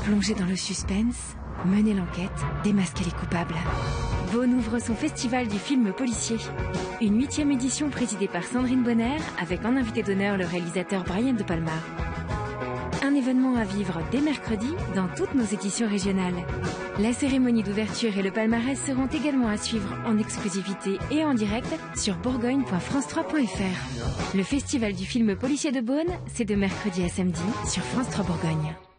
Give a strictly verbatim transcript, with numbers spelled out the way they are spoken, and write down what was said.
Plonger dans le suspense, mener l'enquête, démasquer les coupables. Beaune ouvre son festival du film policier. Une huitième édition présidée par Sandrine Bonner, avec en invité d'honneur le réalisateur Brian De Palma. Un événement à vivre dès mercredi dans toutes nos éditions régionales. La cérémonie d'ouverture et le palmarès seront également à suivre en exclusivité et en direct sur bourgogne point france trois point f r. Le festival du film policier de Beaune, c'est de mercredi à samedi sur France trois Bourgogne.